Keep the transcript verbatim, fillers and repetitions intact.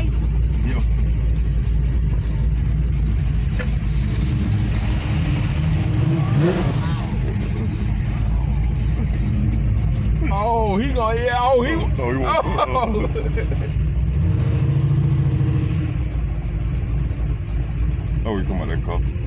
Yeah. Oh, he gonna, yeah, oh, he, No, no, he won't. oh. Oh, you talking about that car?